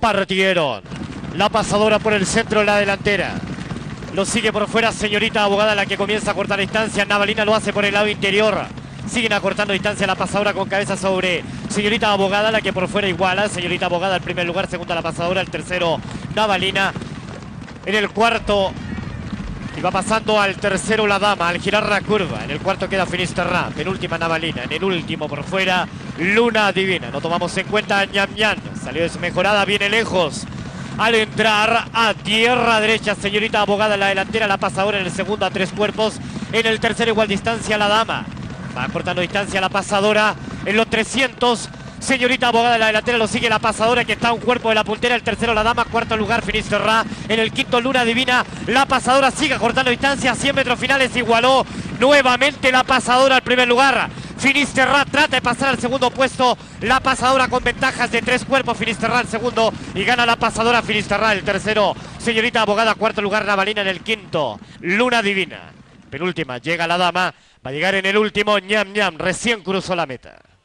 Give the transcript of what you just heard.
partieron. La pasadora por el centro de la delantera. Lo sigue por fuera Señorita Abogada, la que comienza a cortar distancia. Navalina lo hace por el lado interior. Siguen acortando distancia la pasadora con cabeza sobre Señorita Abogada, la que por fuera iguala. Señorita Abogada el primer lugar, segunda la pasadora, el tercero Navalina. En el cuarto, y va pasando al tercero la dama, al girar la curva. En el cuarto queda Finisterra, penúltima Navalina. En el último por fuera, Luna Divina. No tomamos en cuenta a Ñam Ñam. Salió desmejorada, viene lejos. Al entrar a tierra derecha, Señorita Abogada en la delantera, la pasadora en el segundo a 3 cuerpos. En el tercero igual distancia la dama. Va cortando distancia la pasadora en los 300. Señorita Abogada en la delantera, lo sigue la pasadora que está a un cuerpo de la puntera. El tercero la dama, cuarto lugar Finisterra. En el quinto Luna Divina. La pasadora sigue cortando distancia. 100 metros finales igualó nuevamente la pasadora al primer lugar. Finisterra trata de pasar al segundo puesto. La pasadora con ventajas de 3 cuerpos. Finisterra el segundo y gana la pasadora Finisterra el tercero. Señorita Abogada, cuarto lugar Navalina en el quinto. Luna Divina. Penúltima, llega la dama. Va a llegar en el último Ñam Ñam. Recién cruzó la meta.